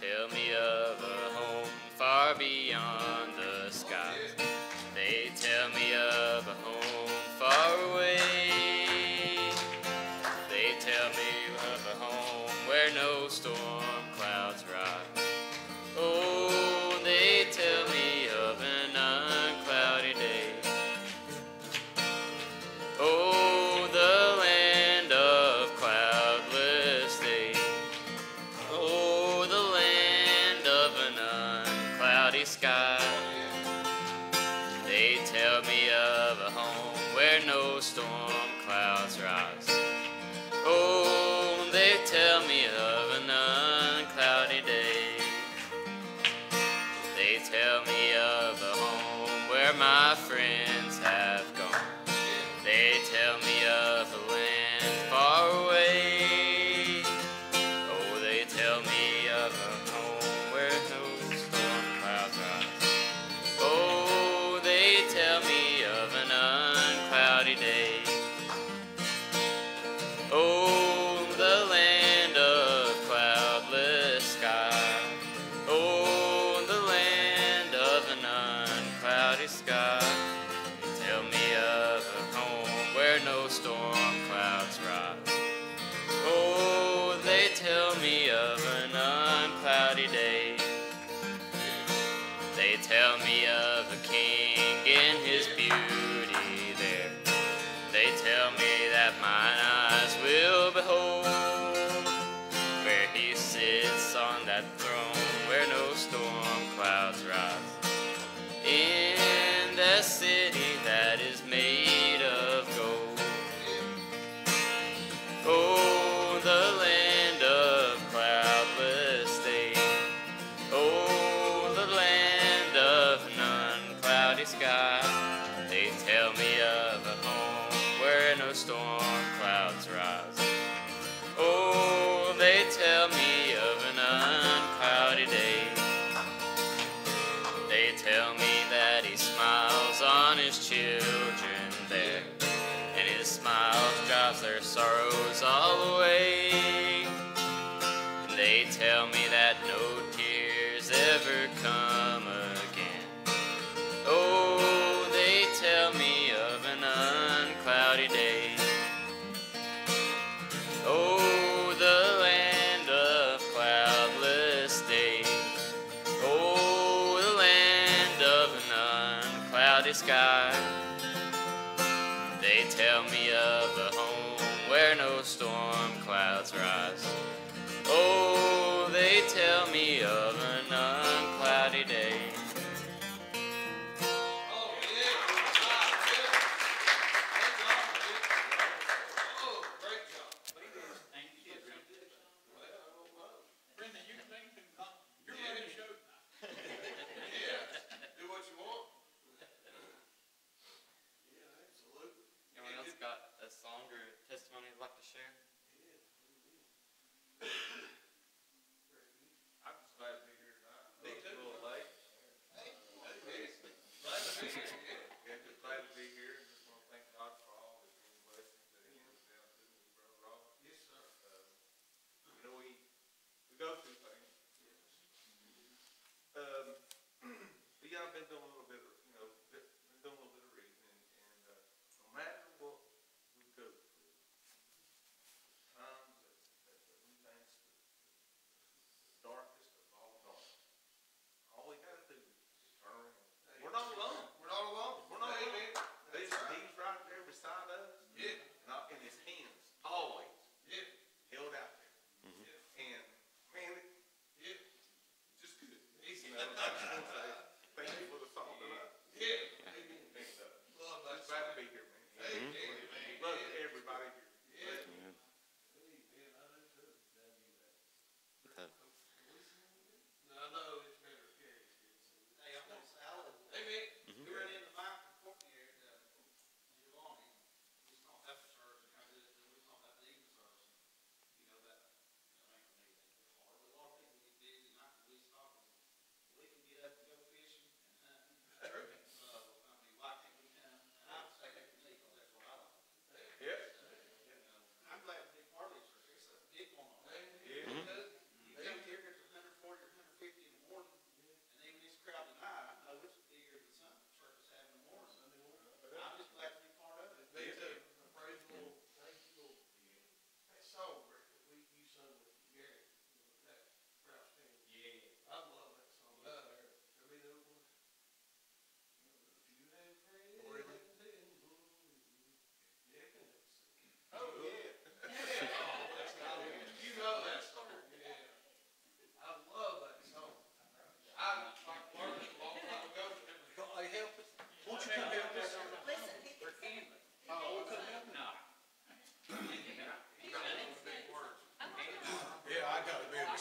tell me of a home far beyond the skies. They tell me of a home far away. They tell me of a home where no storm clouds rise. Oh, they tell me of an uncloudy day. Oh, the land of cloudless day. Oh, the land of an uncloudy sky. They tell me of a home where no storm clouds rise. Oh, they tell me of an uncloudy day. They tell me of a home where my friends have gone. They tell me of a land far away. Oh, they tell me of a home where no storm clouds rise. Oh, they tell me of an uncloudy day. Oh, the land of cloudless sky. Oh, the land of an uncloudy sky. They tell me of a home where no storm clouds rise. Oh, they tell me of an uncloudy day. They tell me of a king in his beauty there. They tell me that mine eyes will behold, where he sits on that throne where no storm clouds rise. In the city that is made of gold. Oh, the land of cloudless day. Oh, the land of an uncloudy sky. They tell me of a home where no storm clouds rise. Oh, they tell me of an uncloudy day. They tell me that he smiles on his children there, and his smile drives their sorrows all away. And they tell me that no tears ever come again. Oh, they tell me of an uncloudy day. Oh, the land of cloudless day. Oh, the land of an uncloudy sky. They tell me of a home where no storm clouds rise. Oh, they tell me of an uncloudy day. Got a song or testimony you'd like to share? I'm just glad to be here.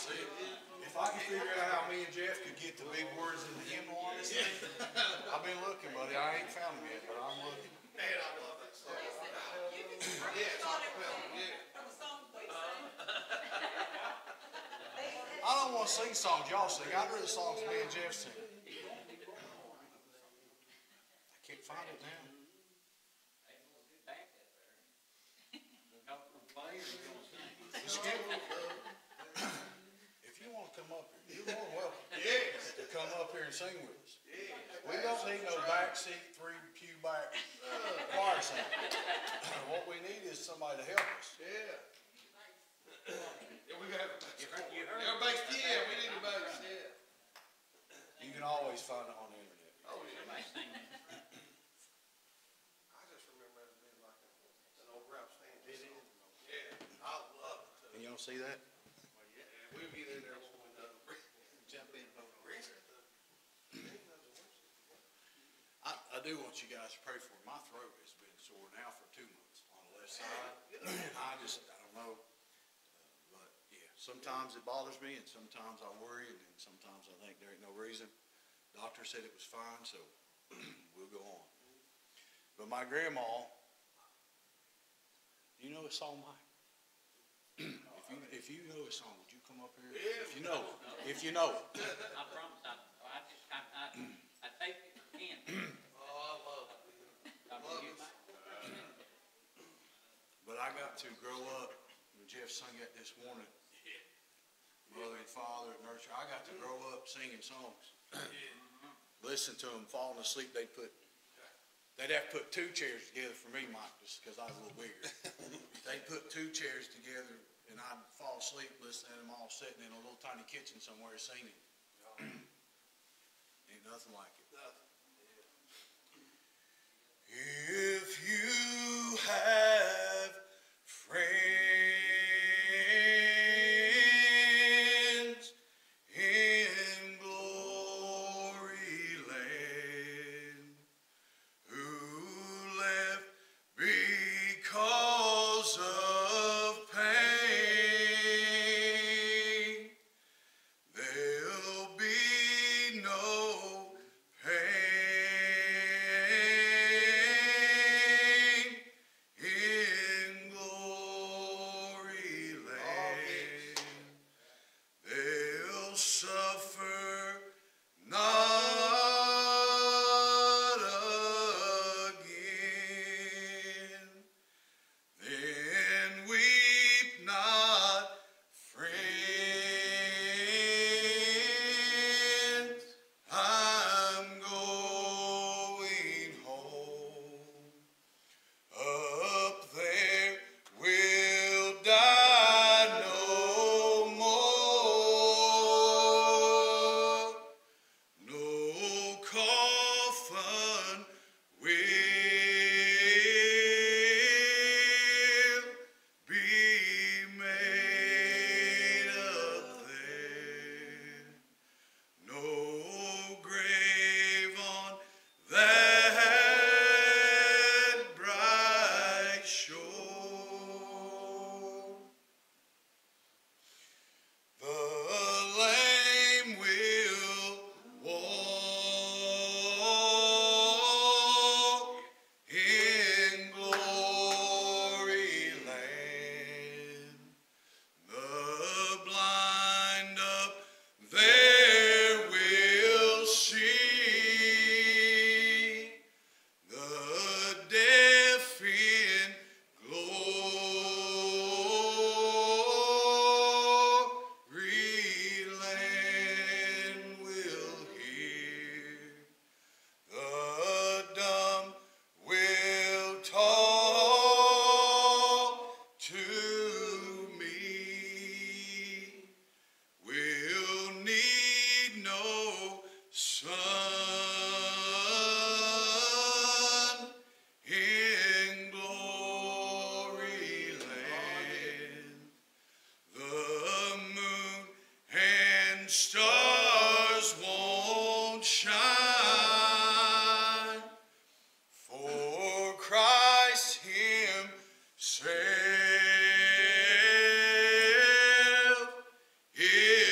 If I could figure out how me and Jeff could get the big words in the hymnal on this thing, I've been looking, buddy. I ain't found them yet, but I'm looking. Man, I love that song. Yeah, I don't want to sing songs y'all sing. I'd rather songs me and Jeff sing. I can't find it now. Skip. If you want to come up here, you're more than welcome to come up here and sing with us. We don't need no backseat, 3 pew back choir singer. What we need is somebody to help us. Yeah, we got everybody's, yeah, we need a bass, yeah. You can always find it on the internet. Oh, yeah. I just remember it being like an old rap stand. Yeah, I love it. Can y'all see that? Well, yeah, we'll be there when we done. Jump in and vote. I do want you guys to pray for me. My throat has been sore now for 2 months on the left side. I don't know. But yeah, sometimes it bothers me and sometimes I worry and then sometimes I think there ain't no reason. Doctor said it was fine, so we'll go on. But my grandma, you know a song, Mike? If you know a song, would you come up here? If you know it. If you know it. I promise I take it in. Oh, I love it. But I got to grow up, when Jeff sung that this morning, mother and father at nursery, I got to grow up singing songs. Listen to them, falling asleep, they'd have to put 2 chairs together for me, Mike, just because I was a little bigger. They'd put 2 chairs together, and I'd fall asleep listening to them all sitting in a little tiny kitchen somewhere singing. Ain't nothing like it. If you have friends in glory land who left because of pain, there'll be no pain in glory land. They'll suffer not again. Then weep not, friends, I'm going home. Up there we'll die no more. No coffin will be made up there. No grave on that bright shore. The lame will walk in glory land. The blind up there will see. The deaf in glory land will hear. The dumb will talk to me. We'll need no sun in glory land. The moon and stars won't shine, for Christ himself is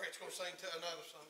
Grant's gonna sing to another song.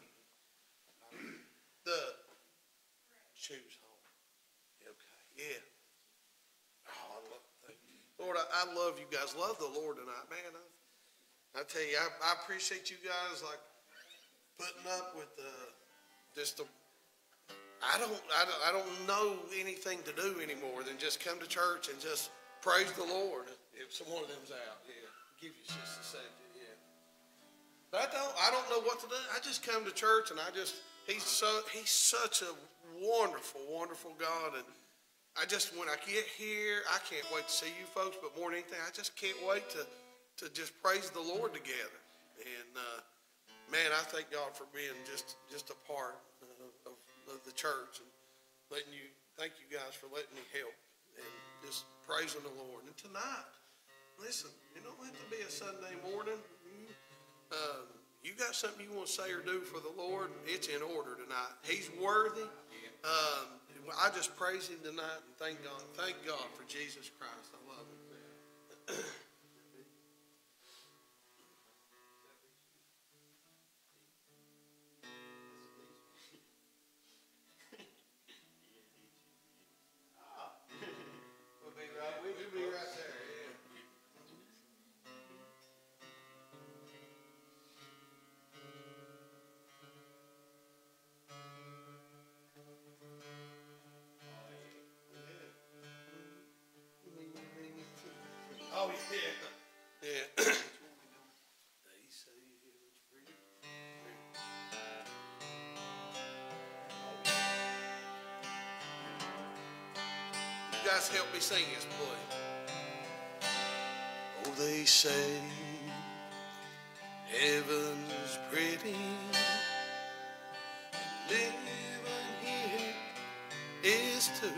The Choose Home. Okay, yeah. Oh, I love that. Lord, I love you guys. Love the Lord tonight, man. I tell you, I appreciate you guys like putting up with just the. I don't know anything to do anymore than just come to church and just praise the Lord. If some one of them's out, yeah, give you just a second, yeah. But I don't know what to do. I just come to church and he's such a wonderful, wonderful God. And when I get here, I can't wait to see you folks. But more than anything, I just can't wait to just praise the Lord together. And man, I thank God for being just a part of the church and thank you guys for letting me help and just praising the Lord. And tonight, listen, it don't have to be a Sunday morning. You got something you want to say or do for the Lord, it's in order tonight. He's worthy. I just praise him tonight and thank God. Thank God for Jesus Christ. I love him. We'll be right there. Oh, yeah. Yeah. They say it's free. You guys help me sing this, please. Oh, they say heaven's pretty. Living here is too.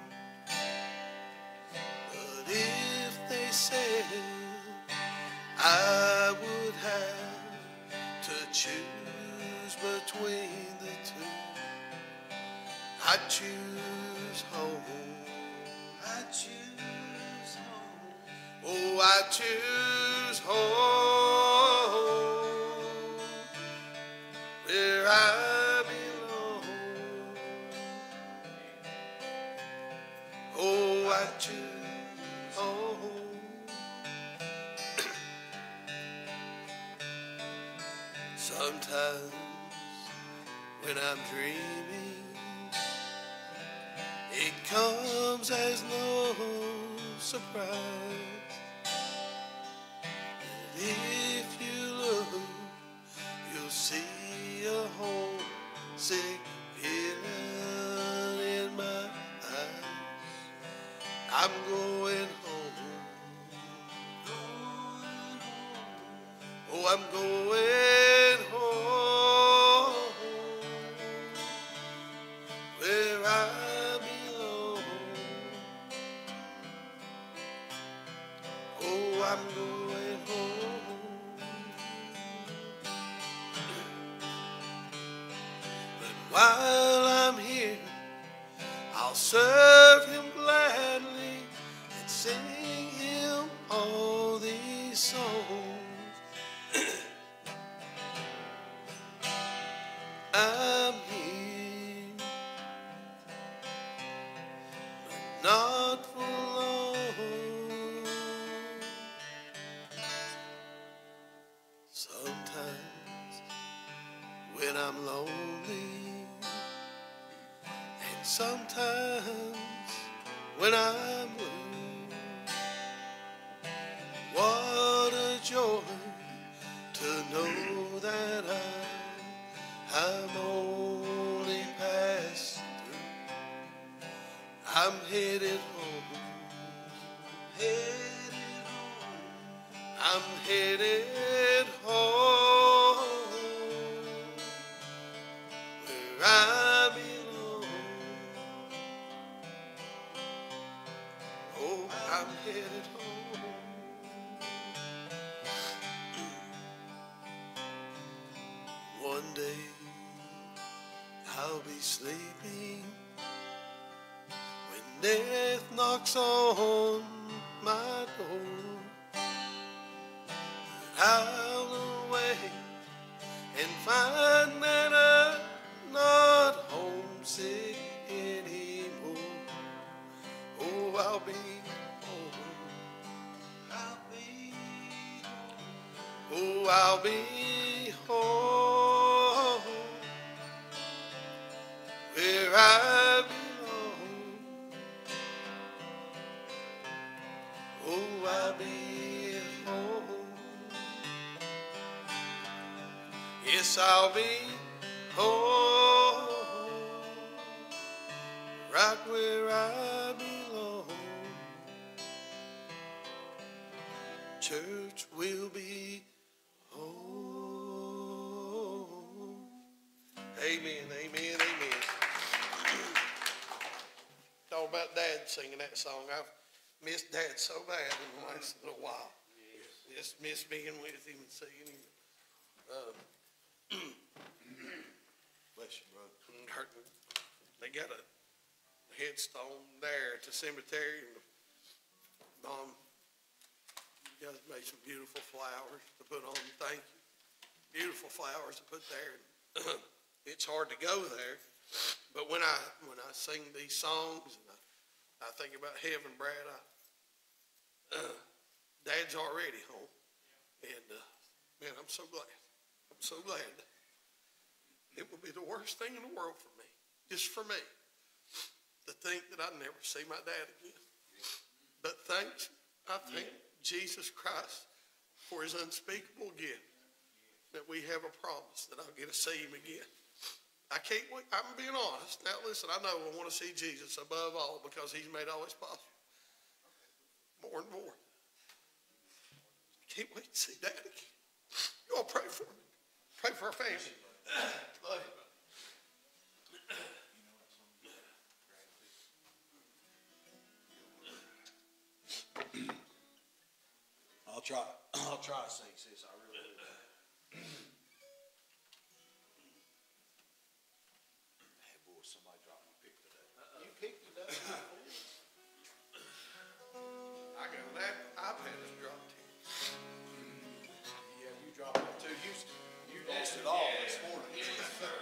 But if they said I would have to choose between the two, I'd choose home. I'd choose home. Oh, I'd choose home, where I belong. Oh, I'd choose home. Sometimes when I'm dreaming, it comes as no surprise. And if you look, you'll see a homesick feeling in my eyes. I'm going home. Oh, I'm going home, where I belong. Oh, I'm going home. But while I'm here, I'll serve him gladly and sing him all these songs. I'm here, but not for long. Sometimes when I'm lonely, and sometimes when I'm blue, what a joy to know that I'm only passing through. I'm headed home, headed home. I'm headed home, where I belong. Oh, I'm headed home. One day I'll be sleeping when death knocks on my door. I'll awake and I'll be home where I belong. Oh, I'll be home. Yes, I'll be home right where I belong. Church will be home. Amen, amen, amen. Talk about Dad singing that song. I've missed Dad so bad in the last little while. Just miss being with him and seeing him. Bless you, brother. They got a headstone there at the cemetery, and Mom, you guys made some beautiful flowers to put on. Thank you. Beautiful flowers to put there. It's hard to go there, but when I sing these songs and I think about heaven, Brad, Dad's already home, and man, I'm so glad. I'm so glad. It would be the worst thing in the world for me, just for me, to think that I'd never see my dad again. But I thank Jesus Christ for his unspeakable gift, that we have a promise that I'll get to see him again. I can't wait. I'm being honest. Now listen, I know I want to see Jesus above all because he's made all this possible. More and more. I can't wait to see Dad again. You all pray for me. Pray for our family. Love you. I'll try to sing, sis. I really will. Hey, boy, somebody dropped my pick today. You picked it up. I got that iPad is dropped here. Yeah, you dropped it too. You lost it all this morning. Yes, sir.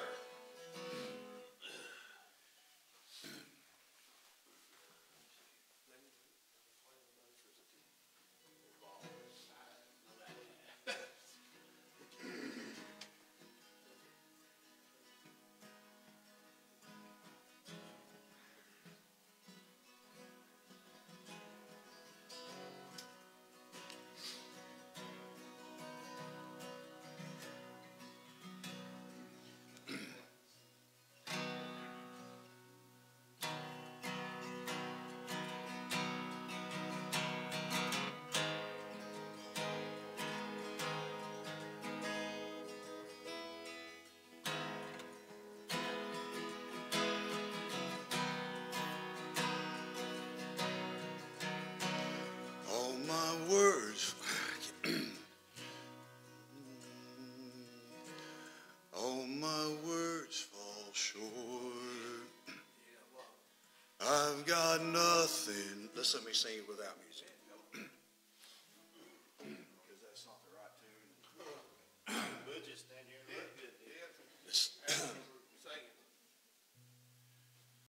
All my words, all my words fall short. I've got nothing. Let's let me sing it without music.